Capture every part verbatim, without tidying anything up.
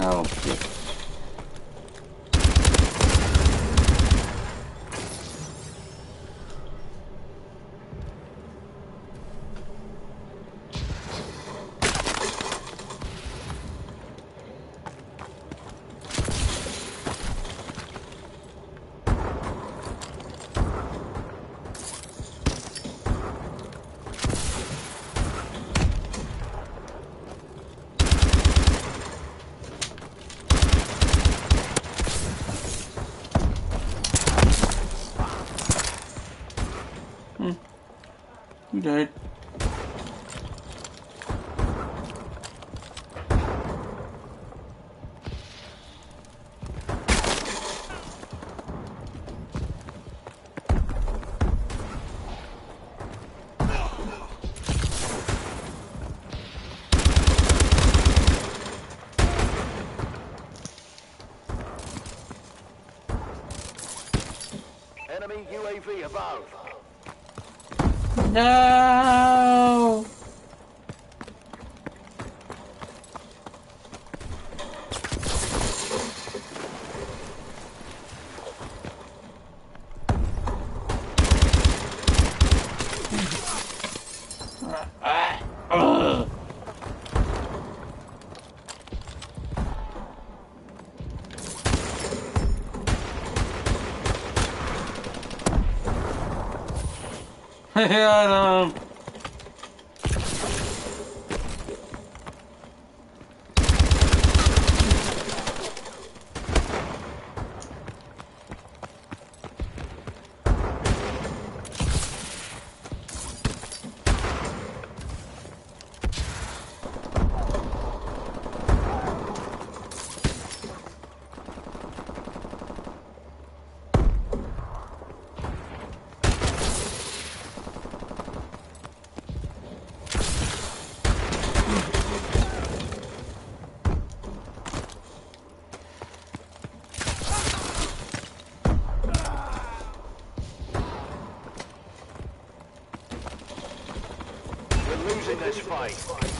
Oh, shit. You died. Enemy U A V above. No! Ugh. I don't. We're losing this fight.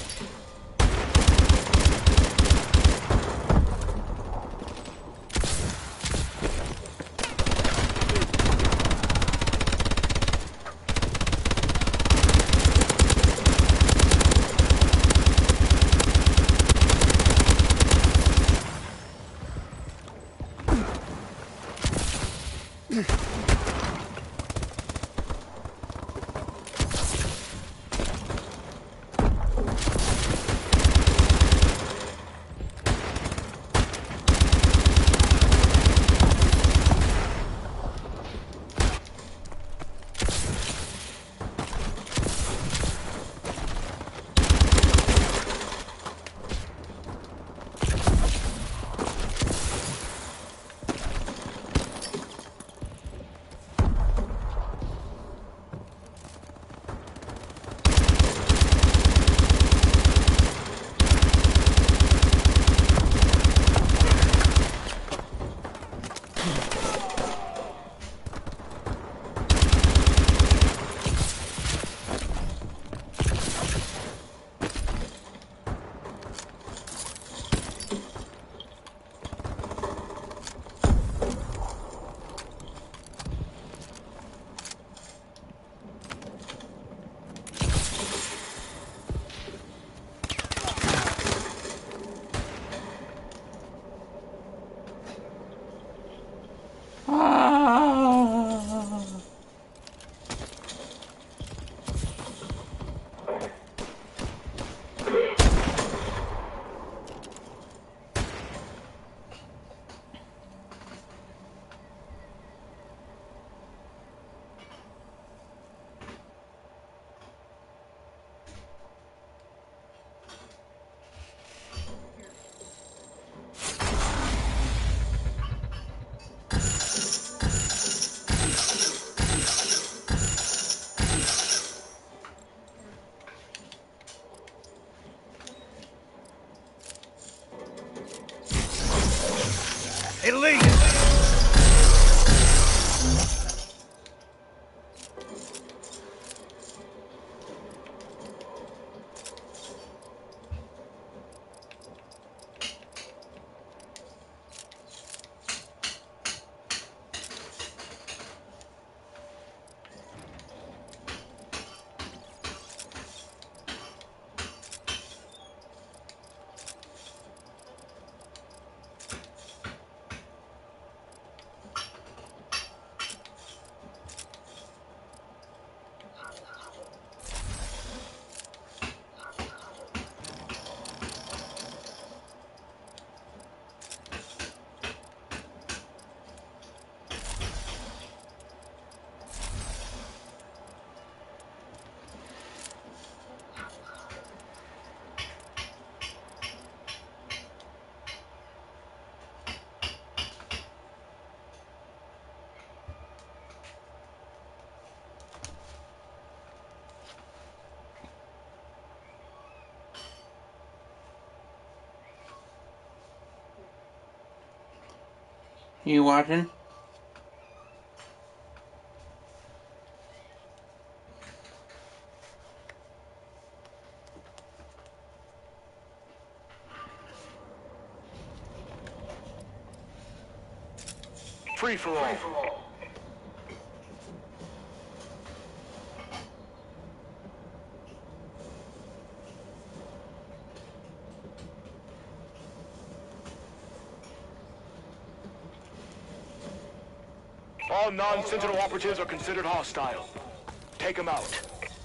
Elite! You watching? Free for all. All non-Sentinel operatives are considered hostile. Take them out.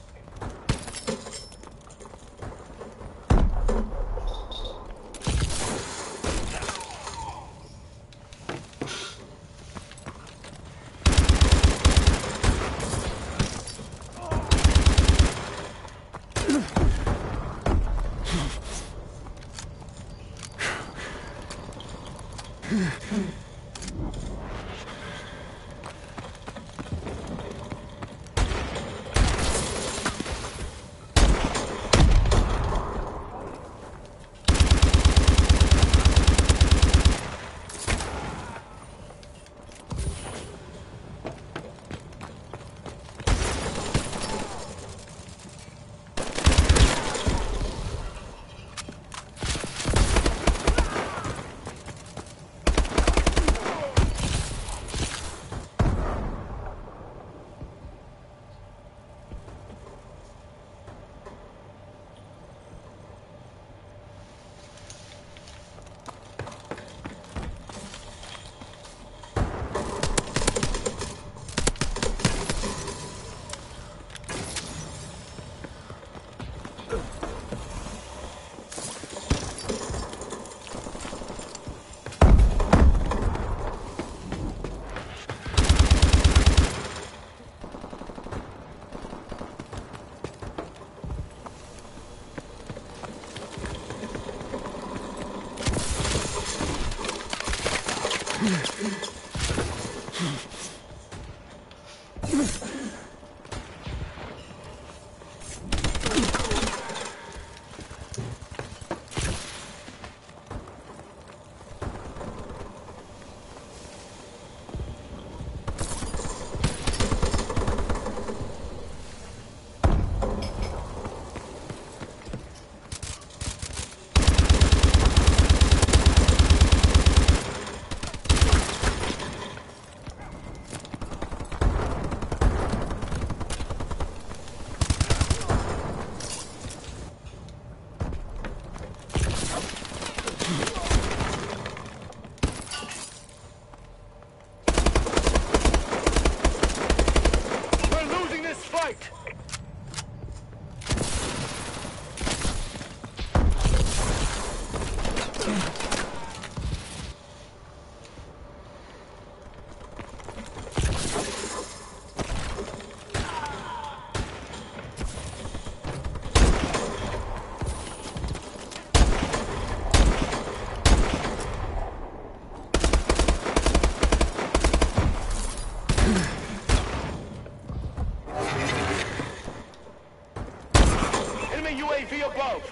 U A V above.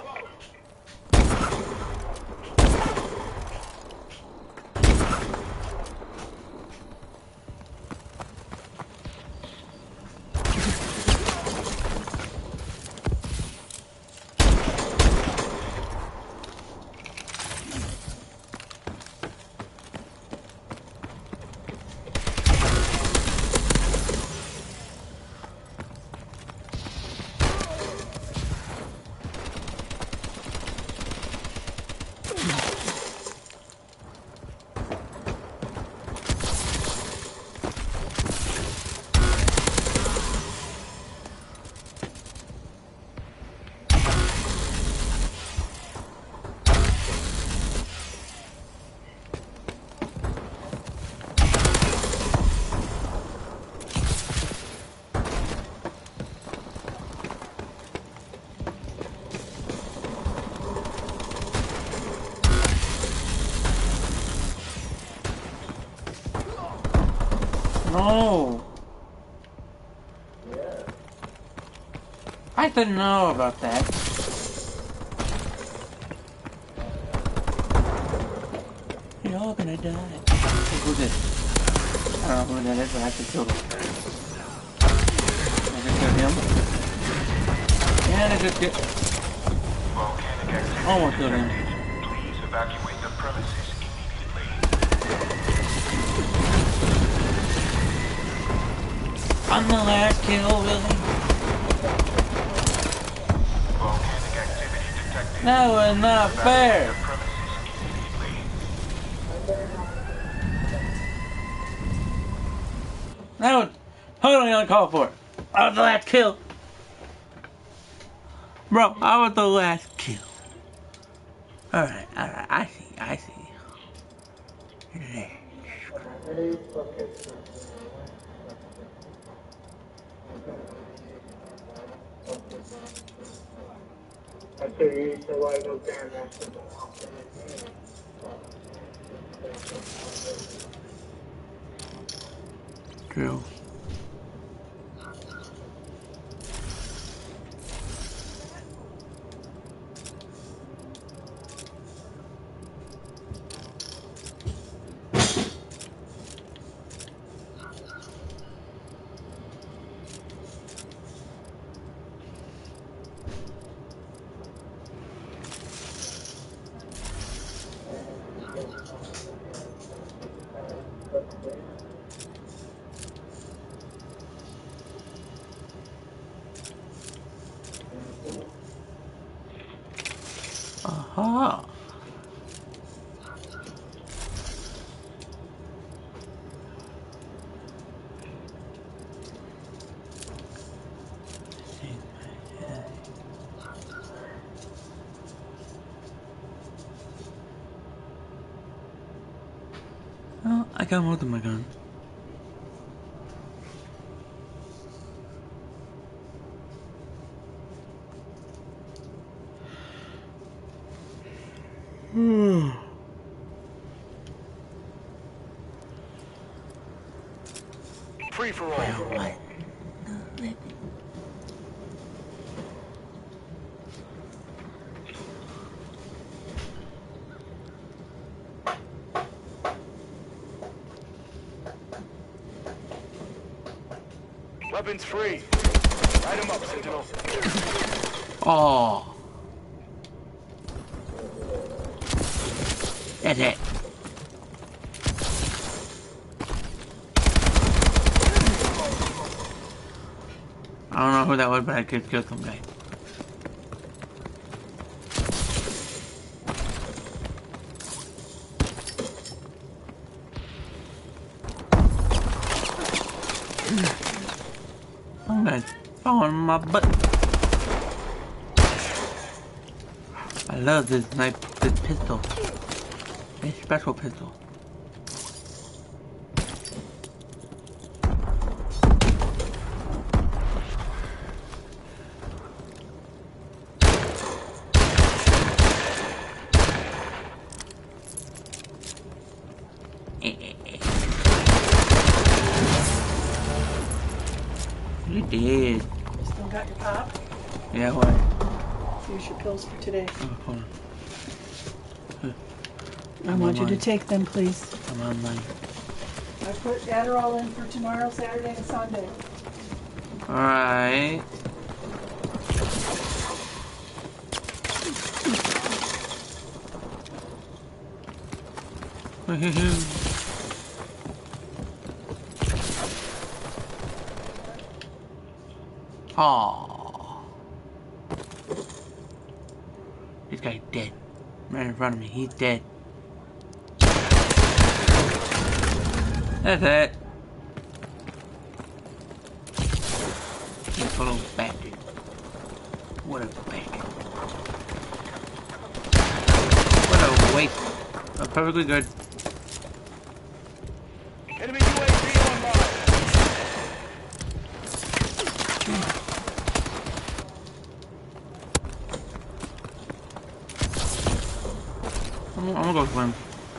No! I didn't know about that. You're all gonna die. Who's this? I don't know who that is, but I can kill him. I can kill him. And I just get... Almost killed him. Please evacuate the premises immediately. I'm the last kill, really. Volcanic activity detected. That was not fair. The premises immediately. That was totally uncalled for. I was the last kill. Bro, I was the last kill. Alright, alright, I see, I see. True. Aha. Well, I got most of my gun. Hmm. Free for all. What? Weapons free. Light him up, Sentinel. Oh. That's it. I don't know who that was, but I just killed some guy. I'm gonna fall on my butt. I love this knife, this pistol. This special pistol. You did. Still got your pop? Yeah, what? Here's your pills for today. Oh, hold on. I I'm want you to online. take them, please. I'm online. I put Adderall in for tomorrow, Saturday, and Sunday. Alright. Oh, this guy's dead. Right in front of me, he's dead. That's it. You little bastard. What a bastard. What a waste. Oh, perfectly good. Enemy U A V online. I'm, I'm gonna go swim.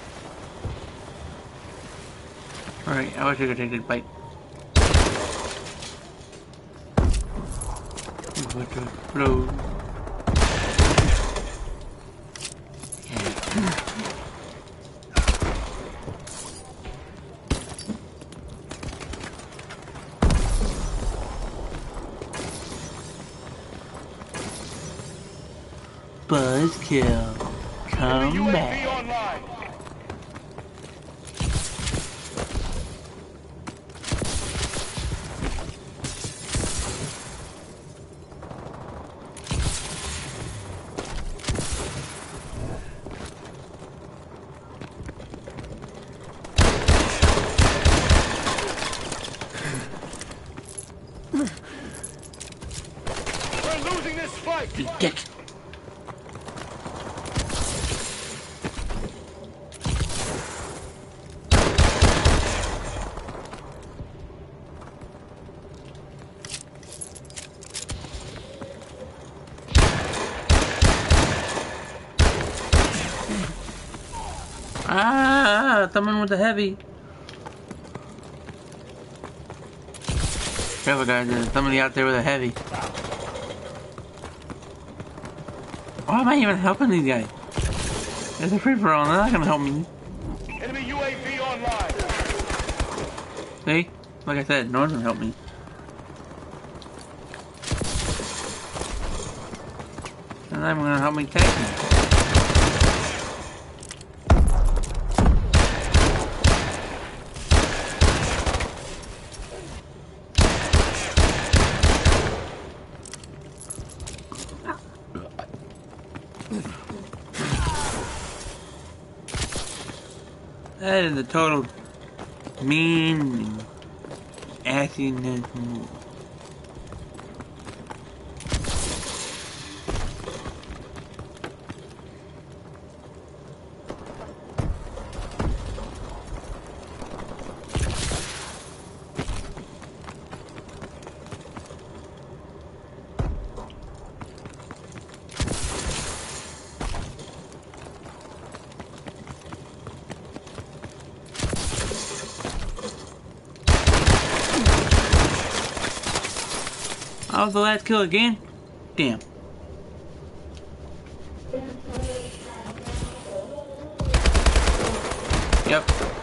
Alright, I wish I could take this bite. What the flow? Yeah. Buzzkill. Enemy Come U A V back. online. We're losing this fight. You dick. Ah, someone with a heavy. Careful, guys. There's somebody out there with a heavy. Why am I even helping these guys? It's a free for all. They're not gonna help me. Enemy U A V online. See? Like I said, no one's gonna help me. They're not even gonna help me take me. That is a total mean assiness move. I was the last kill again? Damn. Yep.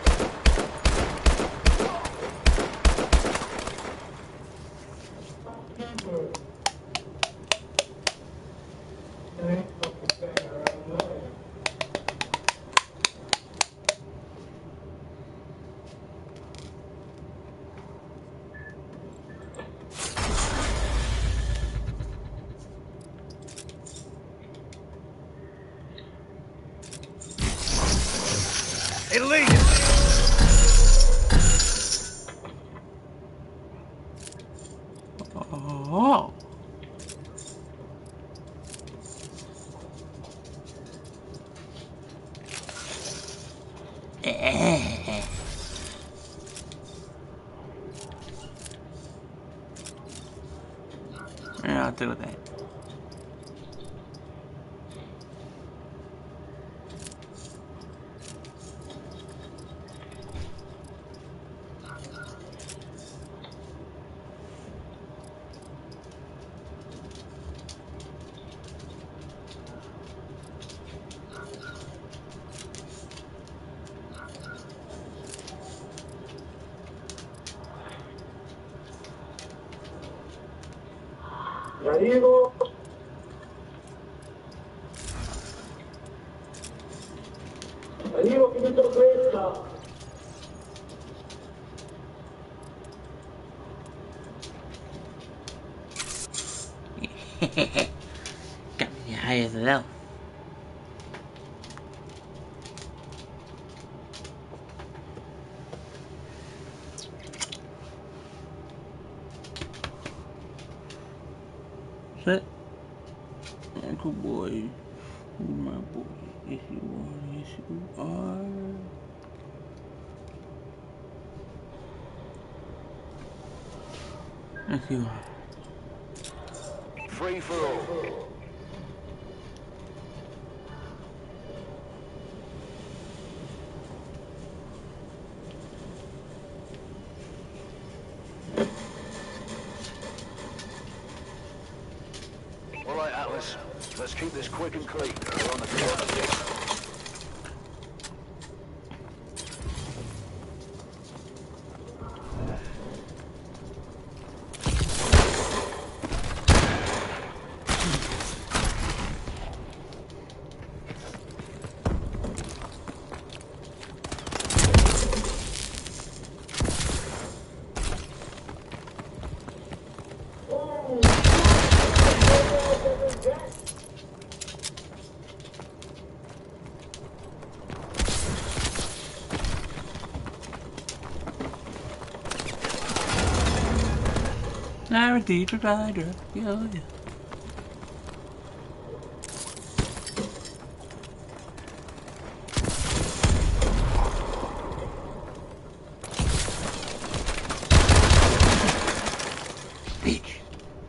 Elite. Oh. Eh. Yeah, I'll deal with that. Amigo. Amigo, che mi sorpresa. Got me high as hell. Sit. Uncle boy. Who's my boy? Yes you are, yes you are. Yes you are. Free for all. All right, Atlas. Let's keep this quick and clean. We're on the clock. You're a deep rider. Yeah, yeah. Bitch.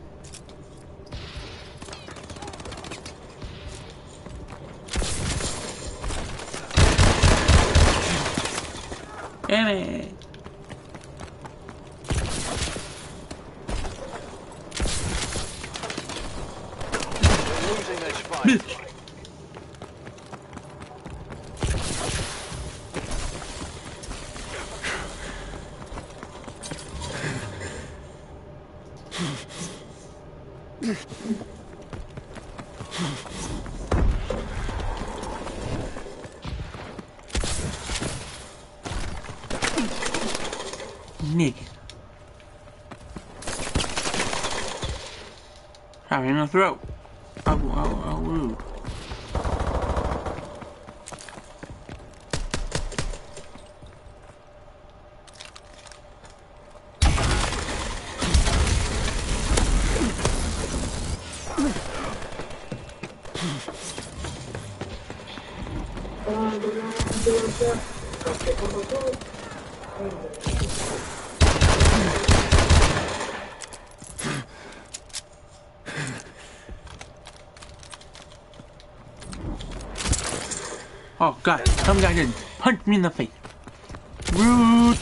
Damn it. We're losing this fight. Nigga. Sorry in the throat. How, how, how rude. Oh god, some guy just punched me in the face. Rude.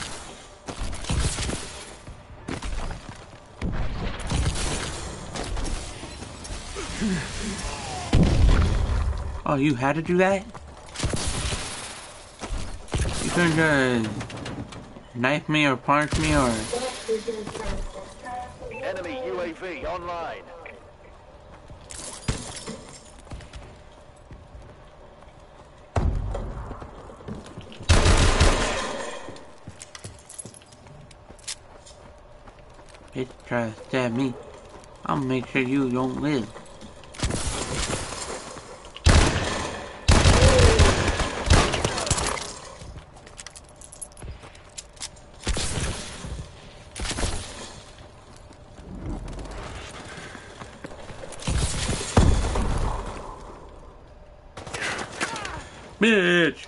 Oh, you had to do that? You couldn't just knife me or punch me or... Enemy U A V online. Bitch try to stab me. I'll make sure you don't live. Bitch!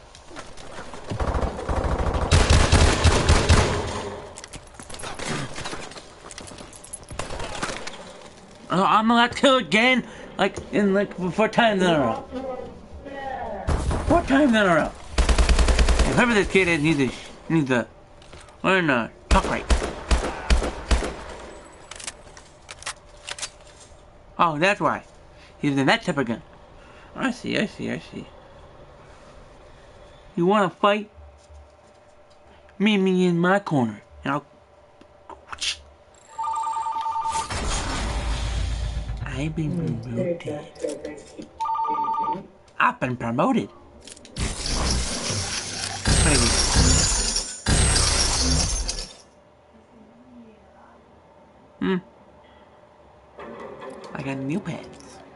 Oh, I'm allowed to kill again? Like, in like, four times in a row. Four times in a row. Whoever this kid is needs to, needs to learn to talk right. Oh, that's why. He's in that type of gun. I see, I see, I see. You wanna fight? Meet me in my corner, and I'll... I've been promoted. I've been promoted. What do you mean? Hmm. I got new pets.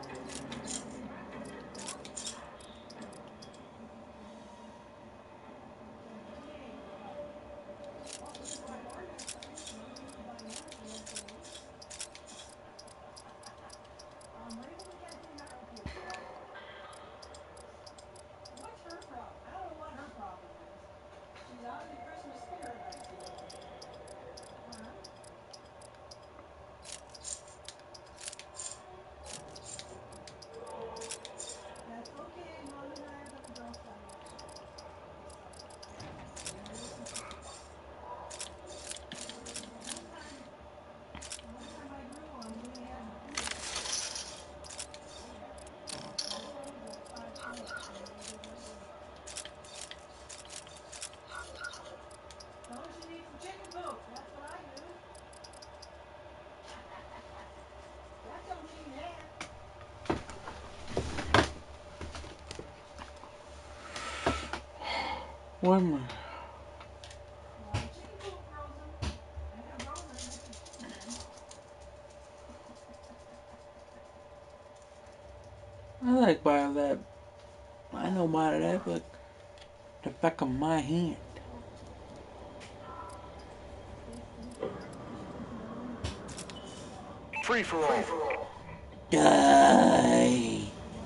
What am I? I like by that. I know by that, but the back of my hand. free-for-all. Die.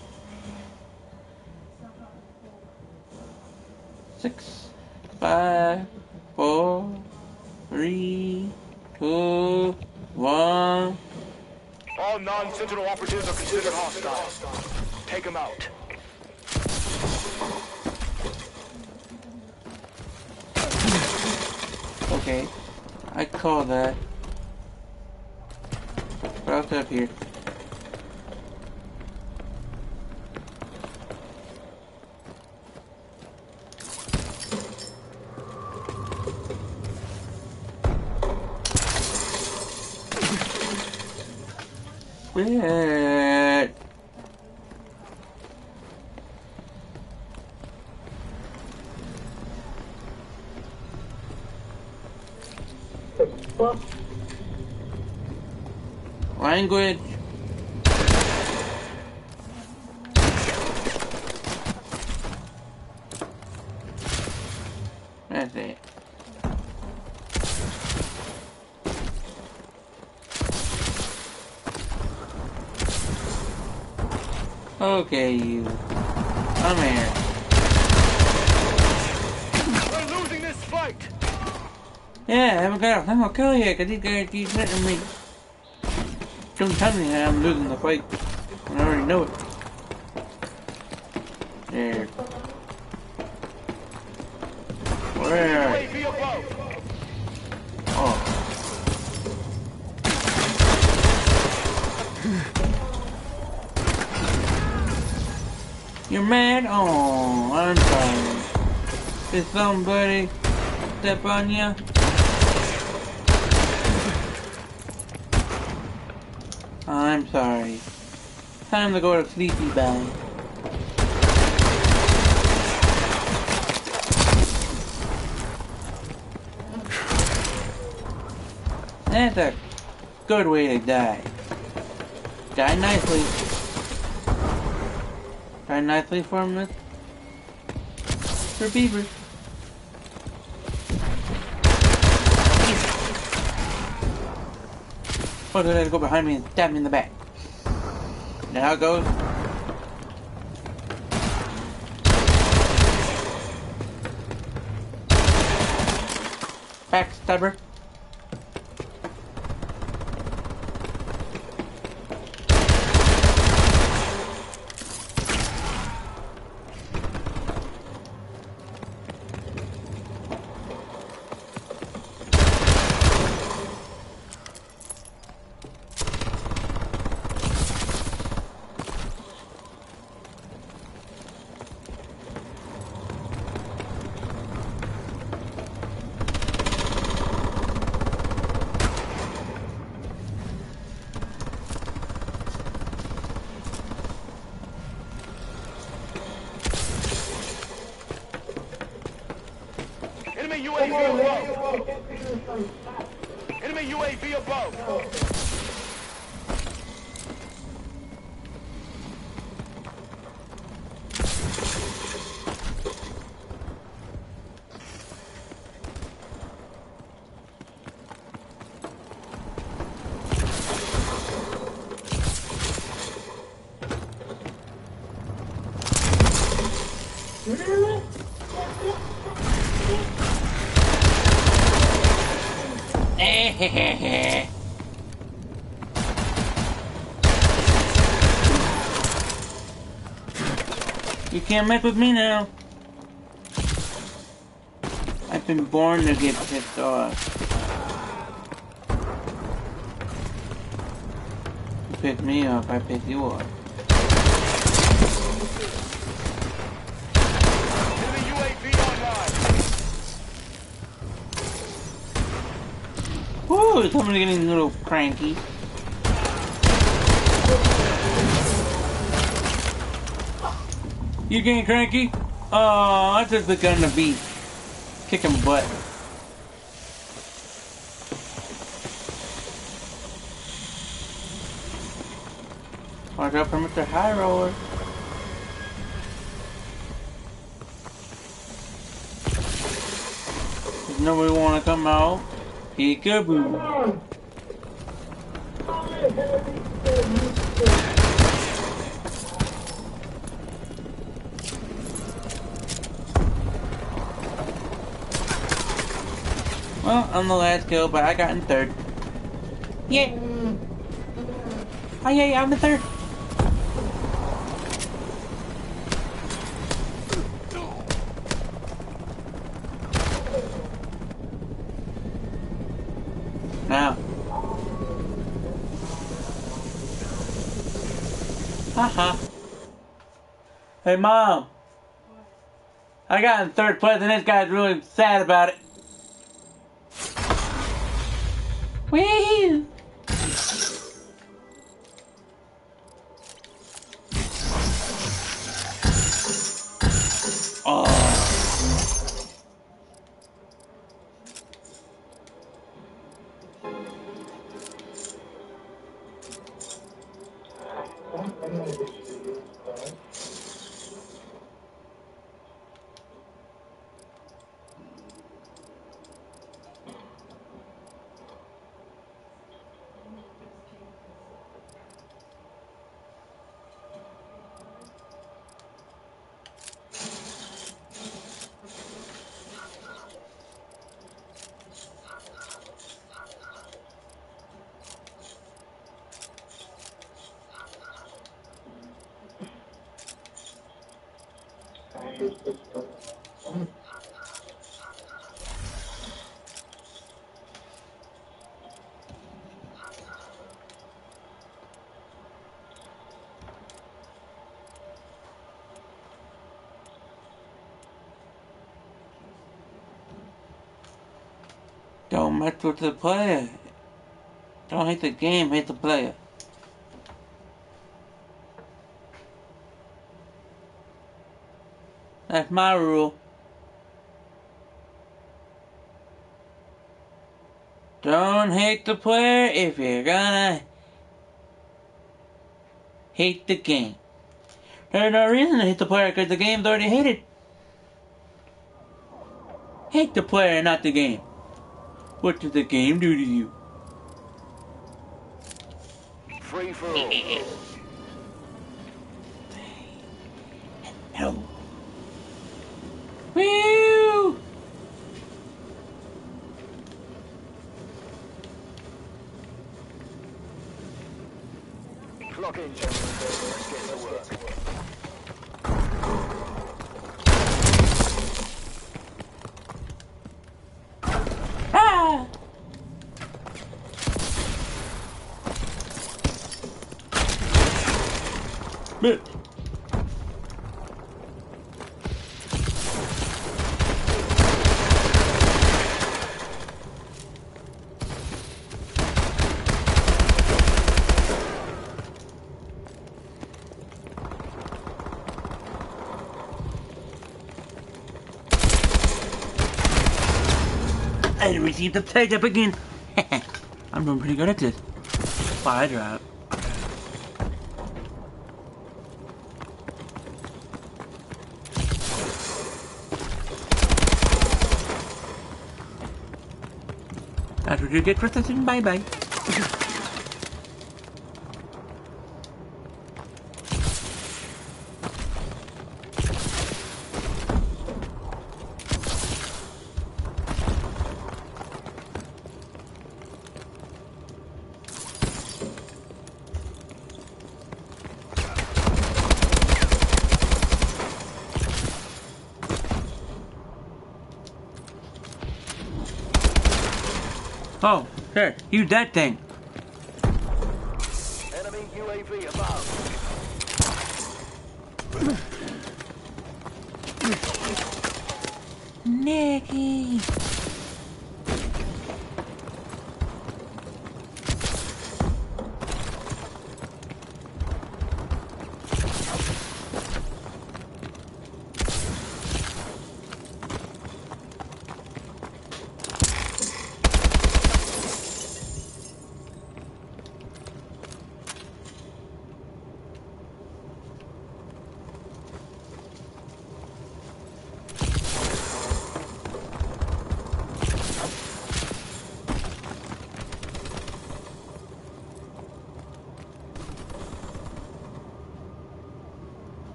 Six, five, four, three, two, one. All non-Sentinel operatives are considered hostile. Take them out. Okay, I call that. What else up here? Quit. Language. That's it. Okay, you. Come here. We're losing this fight. Yeah, I haven't got a single kill yet, cause these guys keep hitting me. Don't tell me that I'm losing the fight. I already know it. There. Where are you? U A V above. Oh. You're mad? Oh, I'm sorry. Did somebody step on you? I'm sorry. Time to go to sleepy bag. That's a good way to die. Die nicely. Die nicely from this. For beaver. Oh, they gotta go behind me and stab me in the back. You know how it goes? Backstabber. Enemy U A V above. Enemy U A V above. You can't mess with me now. I've been born to get pissed off. You piss me off, I piss you off. Enemy U A V online. Woo, somebody's getting a little cranky. You getting cranky? Oh, I just the gun to be kicking butt. Watch out for Mister High Roller. Does nobody want to come out? Peekaboo. Well, I'm the last kill, but I got in third. Yeah. Oh yeah, yeah, I'm in third. Now. Haha. Hey, Mom. I got in third place, and this guy's really sad about it. Whee! Oh. Don't mess with the player. Don't hate the game, hate the player. That's my rule. Don't hate the player if you're gonna hate the game. There's no reason to hate the player because the game's already hated. Hate the player, not the game. What did the game do to you? Free for all. No. Woo! Clock in, gentlemen. Let's get to work. Ah! Bitch. I received the plate up again. I'm doing pretty good at this. Fire drop. That's what you get for saying bye bye. Oh, sure. Use that thing. Enemy U A V above. Nicky.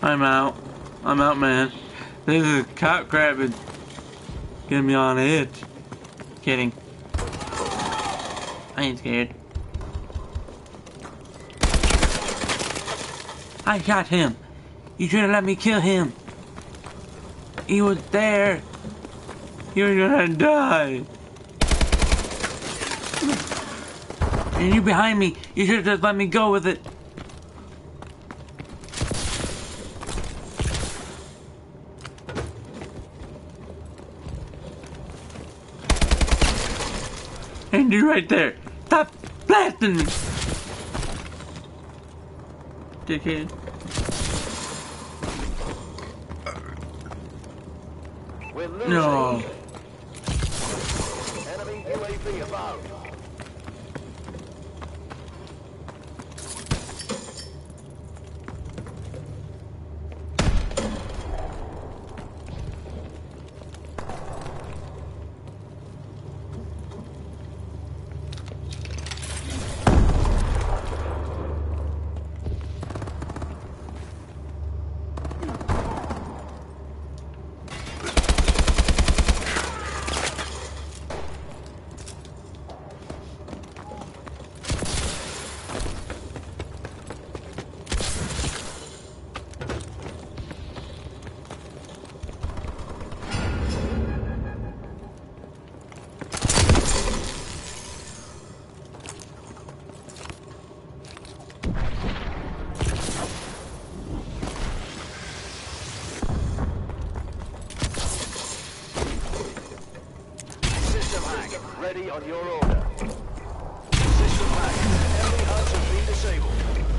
I'm out. I'm out, man. This is cop crabbing. Getting me on edge. Kidding. I ain't scared. I shot him. You should have let me kill him. He was there. You were gonna die. And you behind me. You should have just let me go with it. And you right there. Stop blasting me. Dickhead. We're losing. No. Enemy U A V above. Ready on your order. System hack. Enemy hunts have been disabled.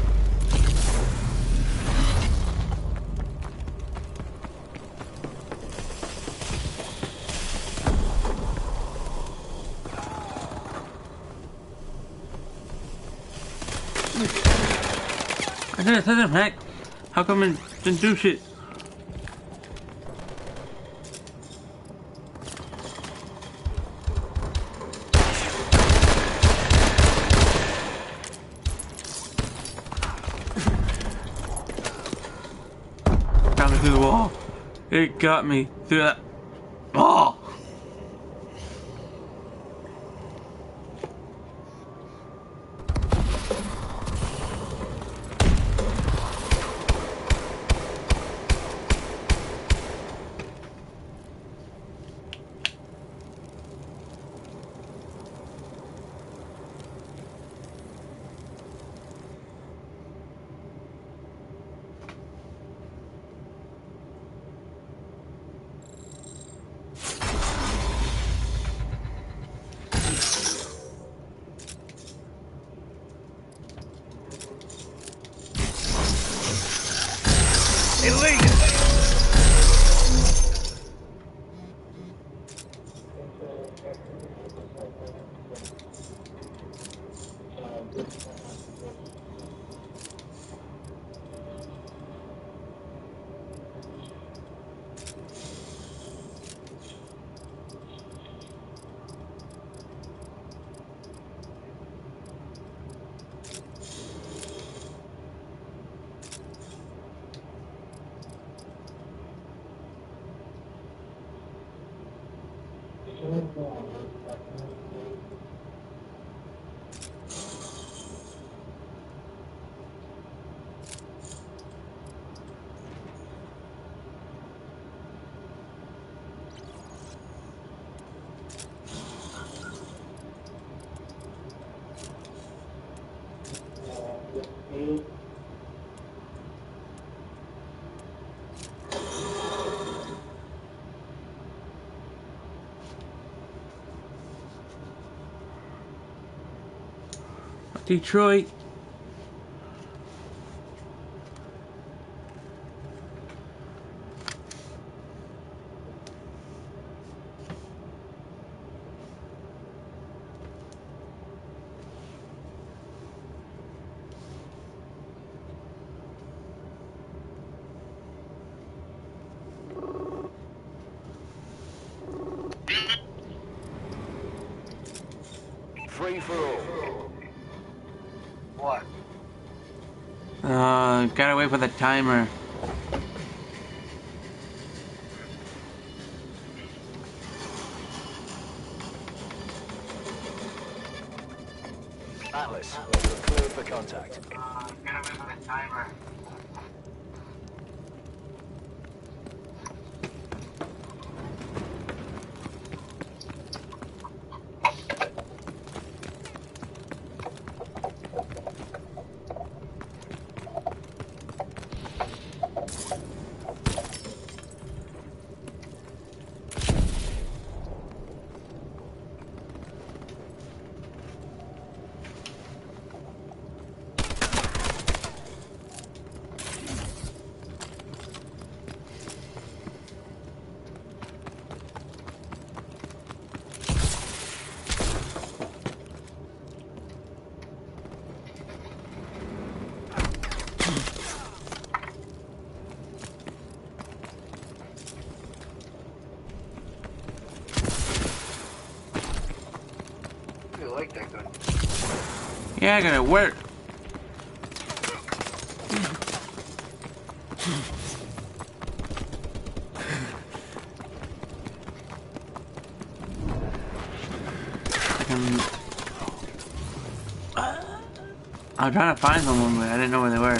I didn't set him hack. How come it didn't do shit? Got me through the wall. It got me through that wall. Detroit. Free for all. What? Uh, gotta wait for the timer. Atlas, you're cleared for contact. Yeah, I gotta work. I can... I was trying to find someone, but I didn't know where they were.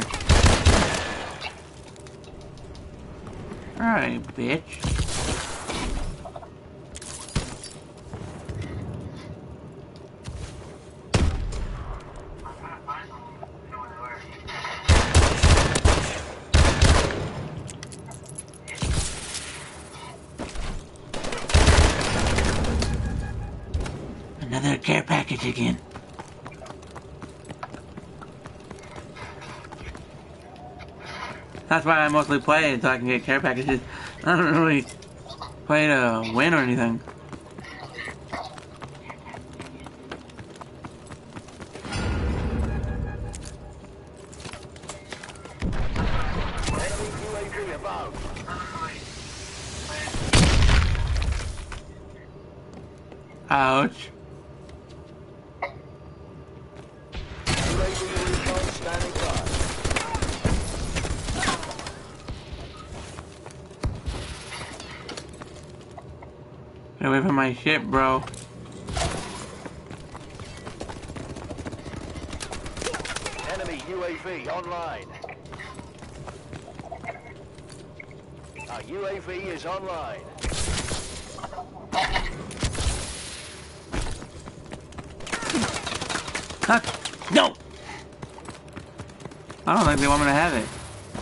Alright, bitch. Another care package again. That's why I mostly play, so I can get care packages. I don't really play to win or anything. U A V above. Ouch. U A V recon standing by. Get away from my ship, bro. Enemy U A V online. Our U A V is online. Huh? No! I don't think they want me to have it.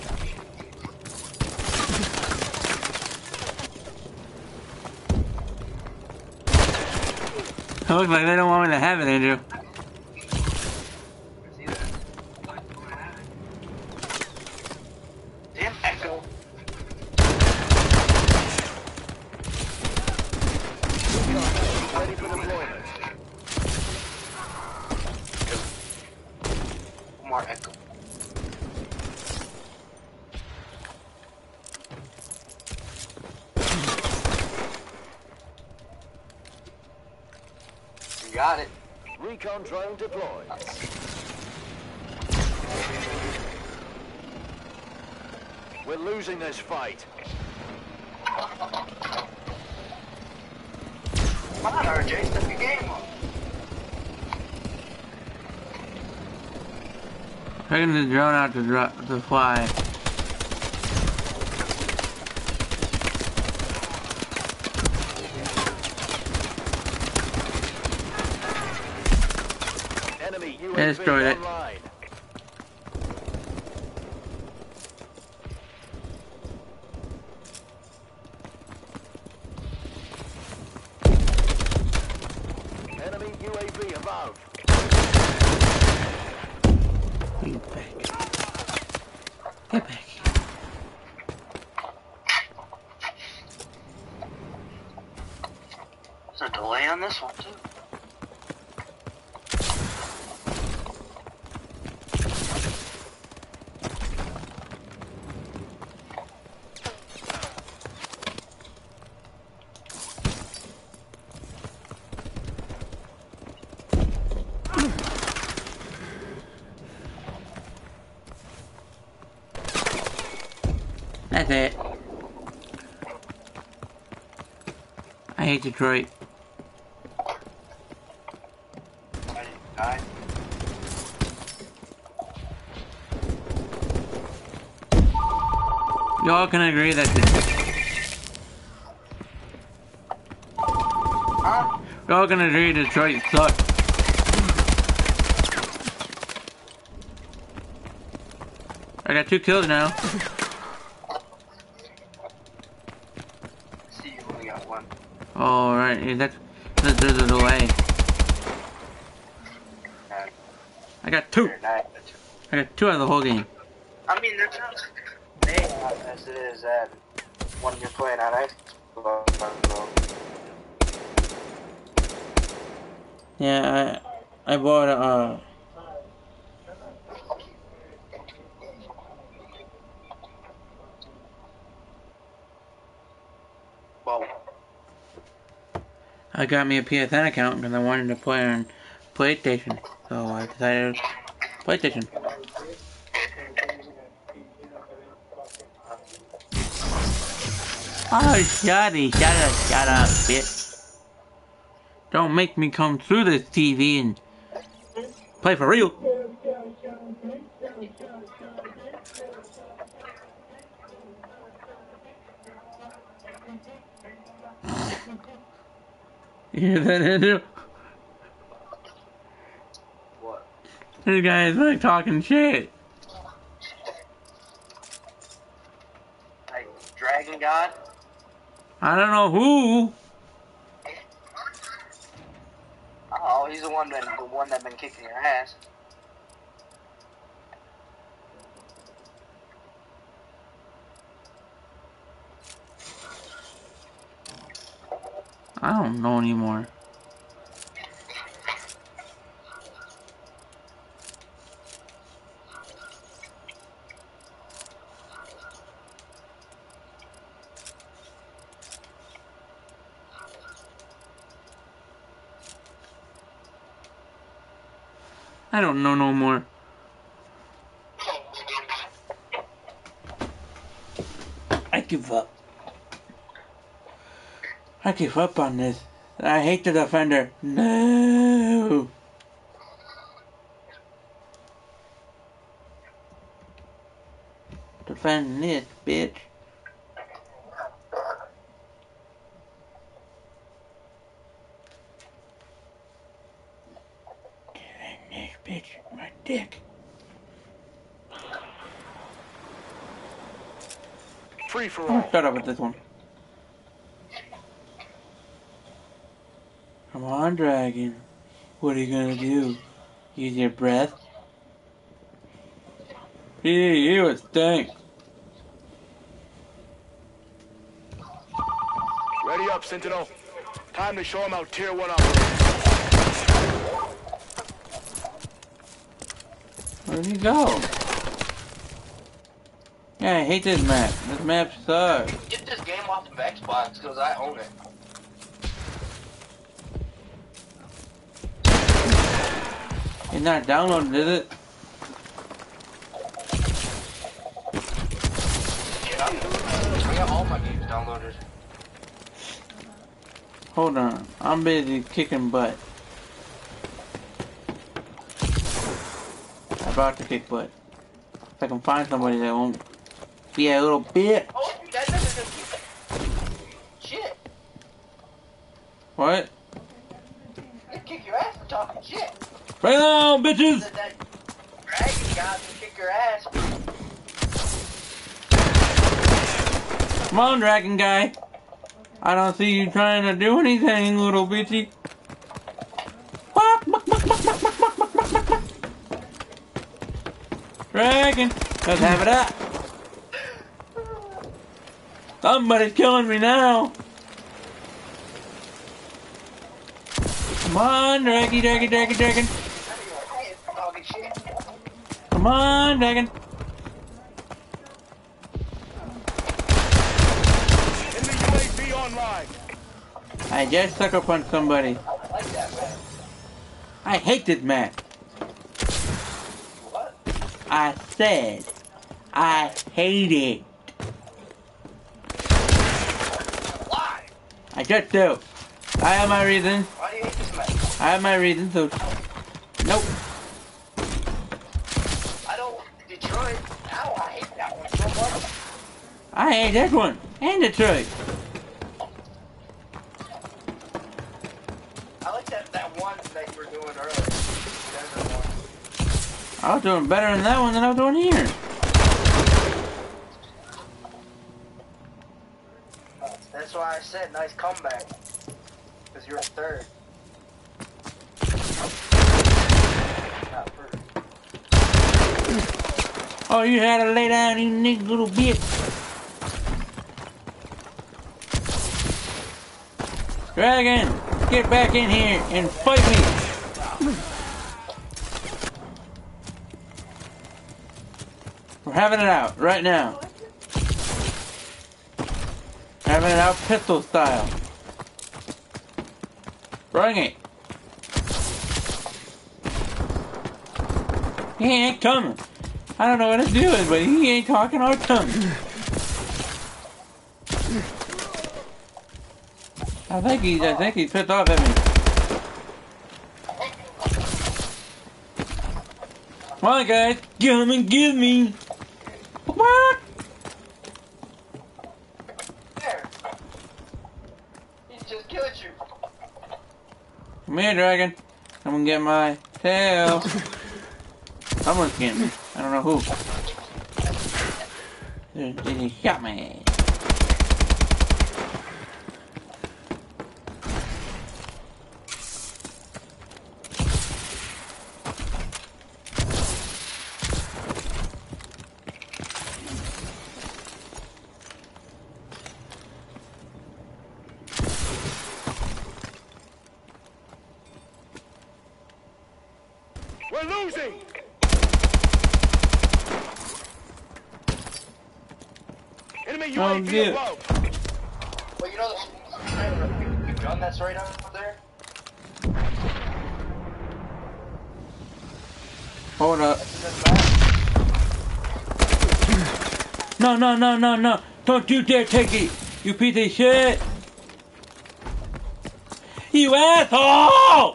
It looks like they don't want me to have it, Andrew. Damn Echo. Ready for deployment. More Echo. You got it. Recon drone deployed. We're losing this fight. Come on, R J, step your game up. Taking the drone out to dro to fly. Enemy U A V They destroyed it. online. Enemy U A V above. Get back. Get back. There's a delay on this one, too. That's it. I hate Detroit. I didn't die. Y'all can agree that Huh? y'all can agree Detroit sucks. I got two kills now. See, you only got one. All right, yeah, that's that's there's a delay. Uh, I got two. you're not- I got two out of the whole game. I mean, there's not big as it is that when you're playing on Xbox. Yeah, I I bought a. Uh, Well, I got me a P S N account because I wanted to play on PlayStation, so I decided PlayStation. Oh, shutty, shut up, shut up, bitch. Don't make me come through this T V and play for real. Yeah, that what? This guy is like talking shit. Like, Dragon God? I don't know who. Oh, he's the one that the one that been kicking your ass. I don't know anymore. I don't know no more. I give up. I give up on this. I hate the defender. No. Defend this, bitch. Defend this, bitch. My dick. Free for I'm all. gonna shut up with this one. Come on, dragon. What are you gonna do? Use your breath? Yeah, you a stink. Ready up, Sentinel. Time to show him how tier one operates. Where'd he go? Yeah, I hate this map. This map sucks. Get this game off of Xbox, because I own it. It's not downloaded, is it? Yeah. I got all my games downloaded. Hold on. I'm busy kicking butt. I'm about to kick butt. If I can find somebody that won't be a little bit. Oh, that doesn't just shit. What? You kick your ass for talking shit. Bring it on, bitches! That, that dragon god can kick your ass. Come on, dragon guy. I don't see you trying to do anything, little bitchy. Dragon, let's have it up. Somebody's killing me now. Come on, draggy, draggy, draggy, dragon. Talking shit. Come on, dragon. Enemy U A V online. I just suck up on somebody. I like that, man. I hate this map. What? I said I hate it. Why? I just do. I have my reasons. Why do you hate this man? I have my reasons, so nope. I don't. Detroit. Ow, I hate that one so much. I I hate this one and Detroit. I like that, that one that you were doing earlier. The other one. I was doing better in that one than I was doing here. That's why I said nice comeback. Because you're third. Not first. Oh, you had to lay down, you nigga little bitch. Dragon, get back in here and fight me. We're having it out right now. Having it out pistol style. Bring it. He ain't coming. I don't know what to do with, but he ain't talking or coming. I think he's, I think he's pissed off at me. Come on, guys, come and give me. What? There. He just killed you. Come here, dragon. Come and get my tail. Someone's getting me. I don't know who. They, they shot me. We're losing! Enemy U A V good. above. Well, you know the, the gun that's right up there? Hold up. That's in the back. No, no, no, no, no. Don't you dare take it. You piece of shit. You asshole!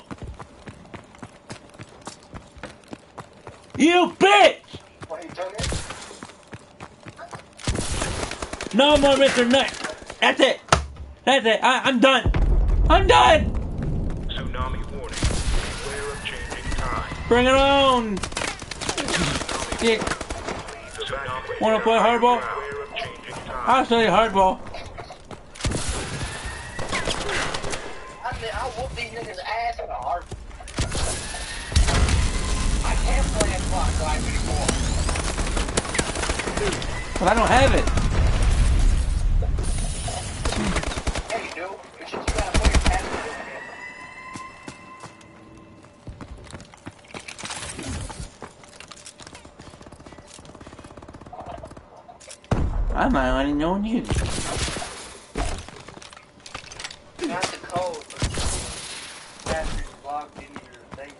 You bitch! What, you took it? No more Mister Nut. That's it. That's it. I, I'm done. I'm done. Tsunami warning. Beware of changing time. Bring it on. Dick. Tsunami. Wanna play hardball? Beware of changing time. I'll show you hardball. I mean, I'll whoop these niggas' ass in a heartbeat. I can't play Xbox Live anymore. But I don't have it. Yeah, you do. It's just you gotta put your password in it. I'm not letting no one use it. Not the code, but the password's logged into your thing.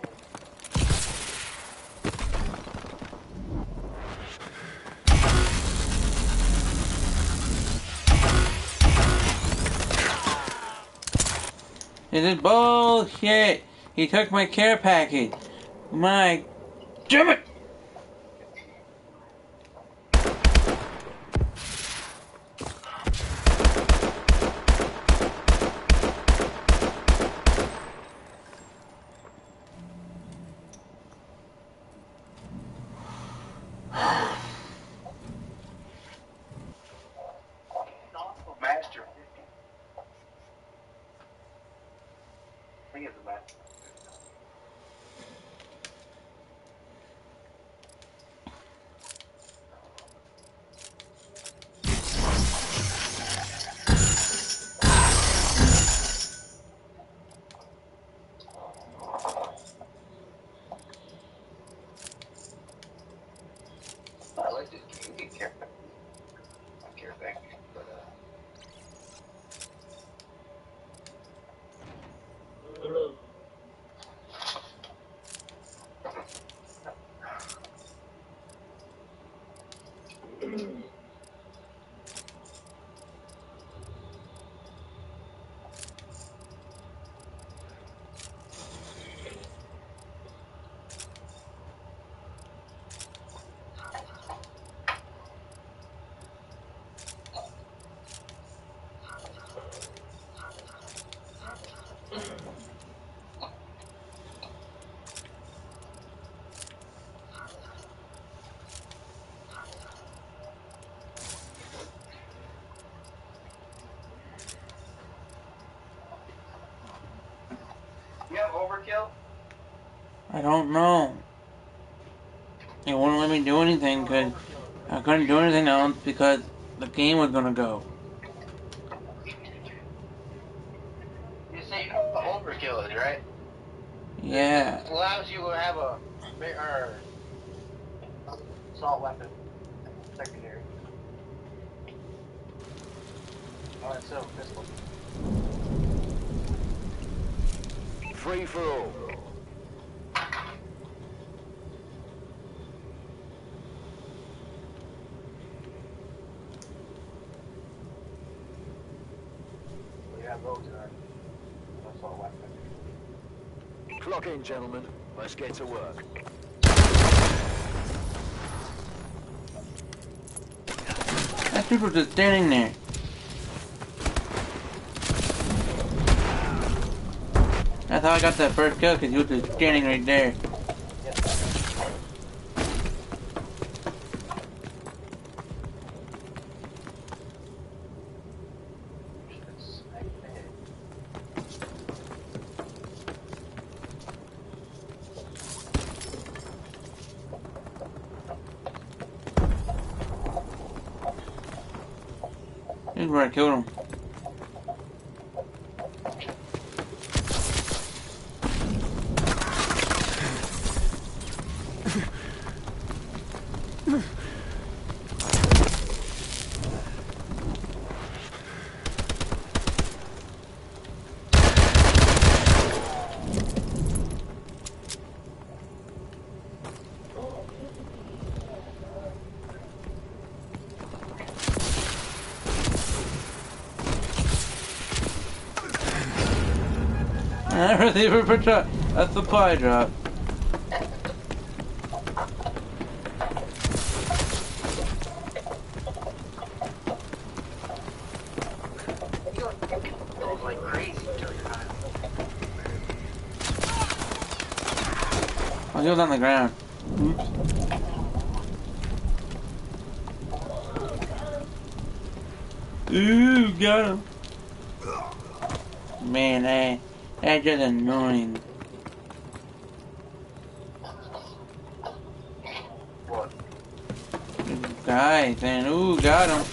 This is bullshit. He took my care package. My... Damn it! Master. I think it's a master. I like this game. You care. I care back. But, uh, You have overkill? I don't know. It wouldn't let me do anything because I couldn't do anything else because the game was gonna go. You say you know what overkill is, right? Yeah. It allows you to have a or assault weapon secondary. Oh, it's so pistol. Free for all. We have those in our assault weapon. Clock in, gentlemen. Let's get to work. That dude was just standing there. That's how I got that first kill, because he was just standing right there. Here's where I killed him. I receiver for truck. A supply drop. Goes like crazy until you're not. Oh, he was on the ground. Oops. Ooh, got him. Man, that, that's just annoying. What? Guy saying, ooh, got him.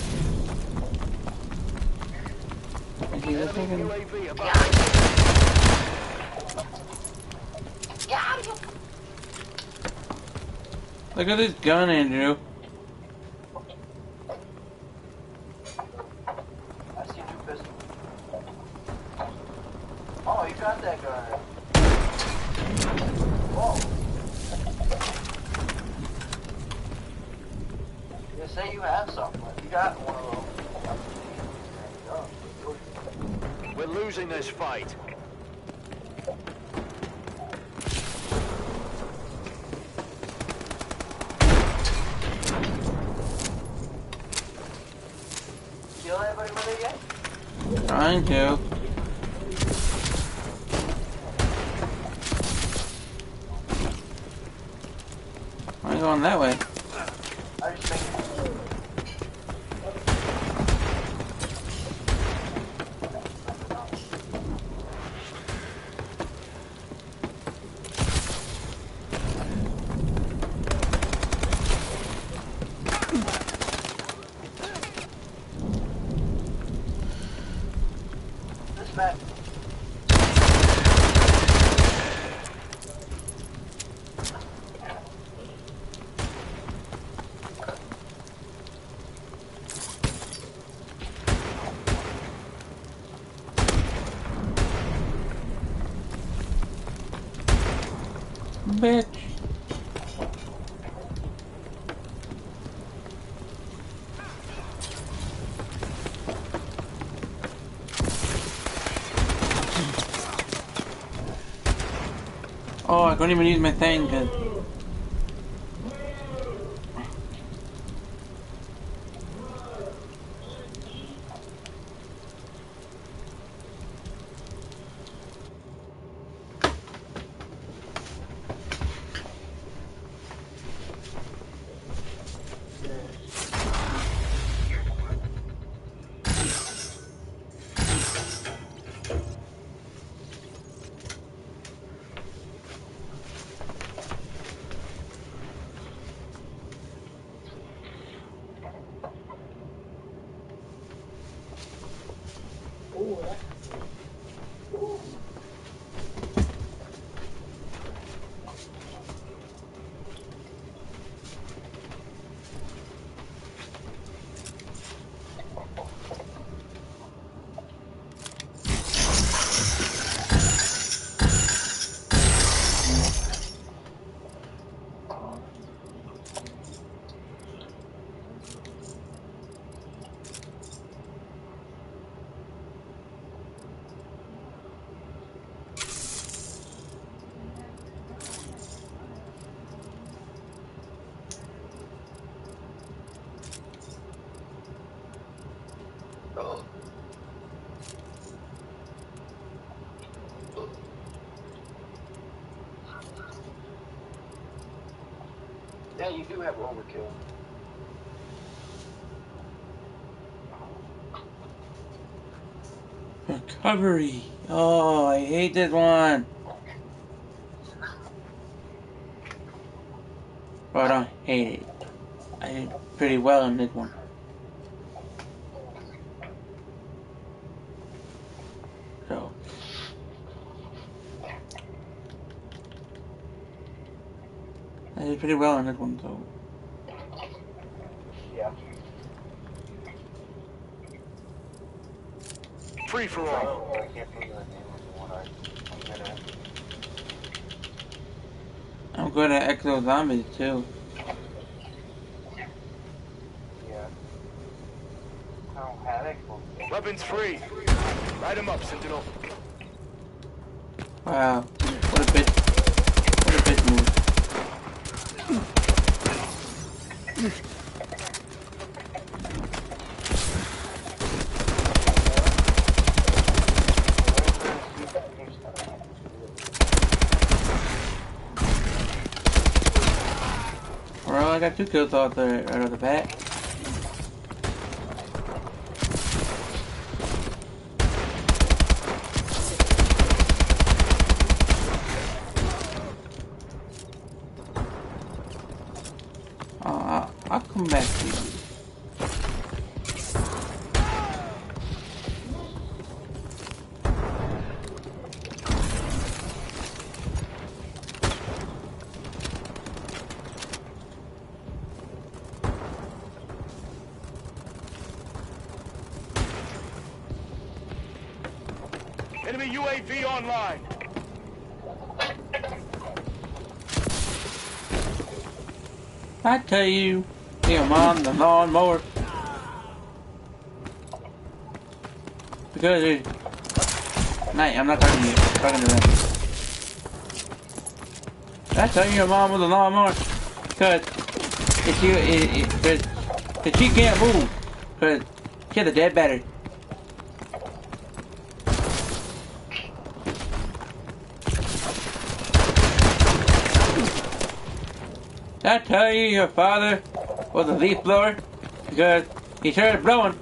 Is he just Enemy fucking... U A V above. Look at this gun, Andrew. I see two pistols. Oh, you got that gun. Whoa. You say you have something. You got one of those. We're losing this fight. Kill anybody with it yet? Trying to. Why are you going that way? I just think this back. Bitch. Oh, I couldn't even use my thing, cause... Yeah, you do have overkill. Recovery. Oh, I hate this one. But I don't hate it. I did pretty well in this one. So. I did pretty well in this one, so. Yeah. Free for all. I can't think of the name of the one I, I'm good at. I'm good at Exo Zombies too. Yeah. I don't have it. Weapons free. Light them up, Sentinel. Wow. What a bit. What a bit move. Well, I got two kills off the right off the bat. Uh, I'll come back to you. Enemy U A V online. I tell you, your mom, the lawnmower. Because it, Night, I'm not talking to you. I'm talking to them. I tell you, your mom with the lawnmower. Because if you, it, it, cause she can't move. Because she has a dead battery. I tell you, your father was a leaf blower because he started blowing.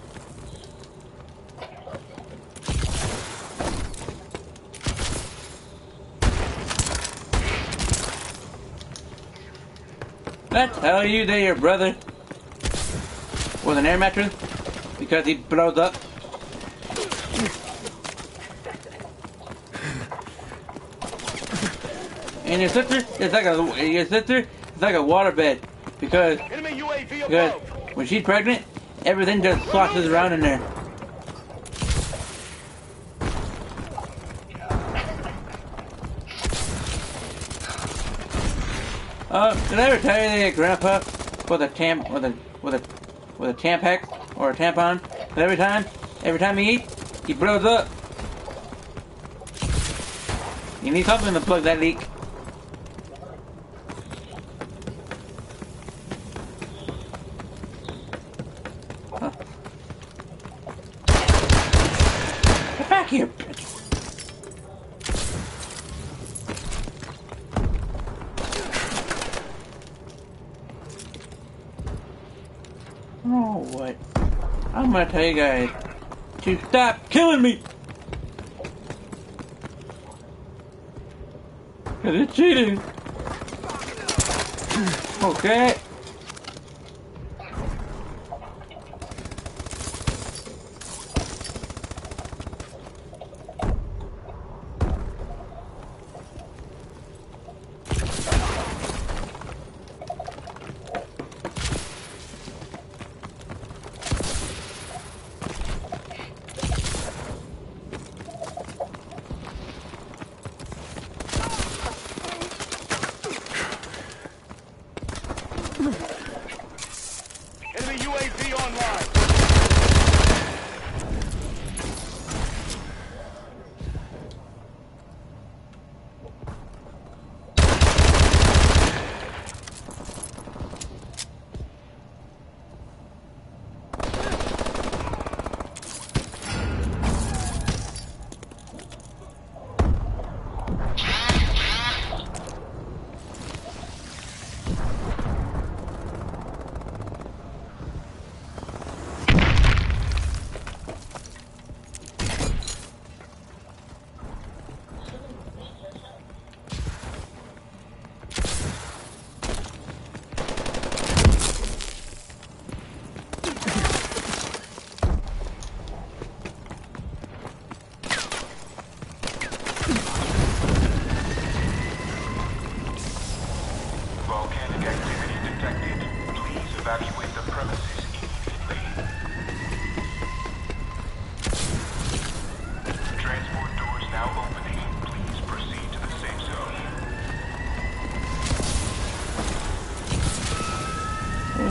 I tell you that your brother was an air mattress because he blows up. And your sister is like a your sister. It's like a waterbed because, Enemy U A V because above. when she's pregnant, everything just sloshes around in there. Uh, did I ever tell you that Grandpa with a tam with a with a with a Tampax or a tampon? But every time, every time he eats, he blows up. You need something to plug that leak. Get back here, bitch. Oh, what? I'm gonna tell you guys to stop killing me. Cause it's cheating. Okay.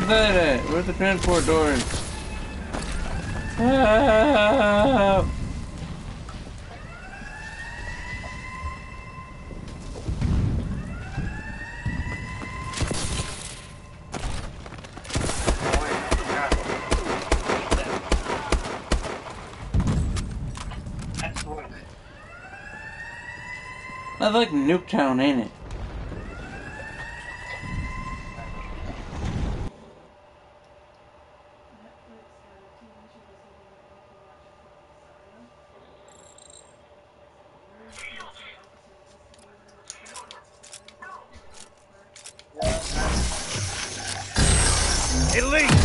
that at? Where's the transport doors? Help! Excellent. That's like Nuketown, ain't it? Elite!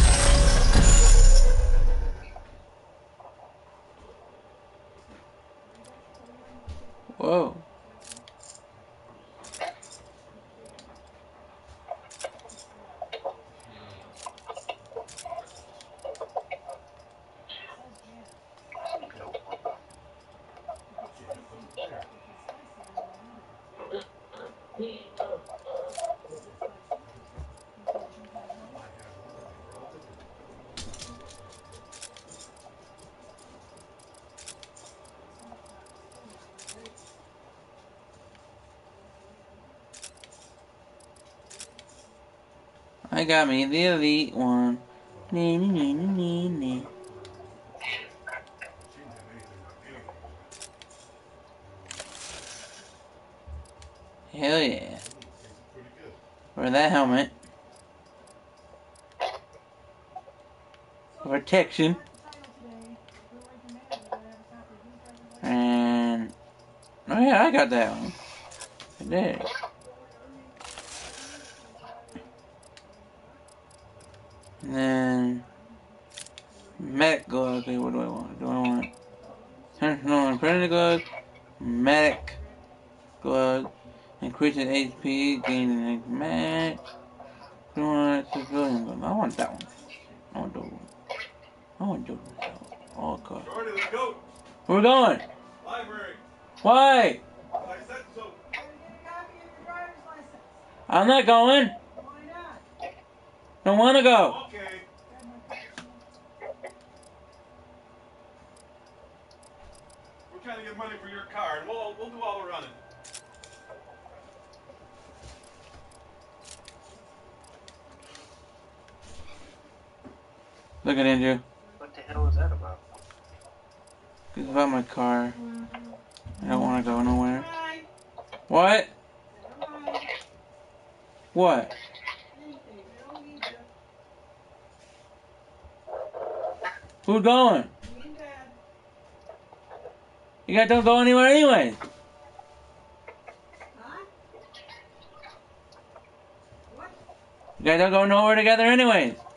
Whoa. I got me the elite one. Nee, nee, nee, nee, nee. Hell yeah. For that helmet. Protection. And oh yeah, I got that one. I did. And then medic glove. Okay, what do I want? Do I want sentinel and predator glove? Medic glove. Increases H P, gaining match. Do I want civilian glove? I want that one. I want those. I want those. All cut. Jordan, let's go. Where we going? Library. Why? I said so. I'm not going. Don't want to go. Okay. We're trying to get money for your car, and we'll we'll do all the running. Look at Andrew. What the hell is that about? It's about my car. I don't want to go nowhere. What? What? Who's going? You guys don't go anywhere anyways. You guys don't go nowhere together anyways.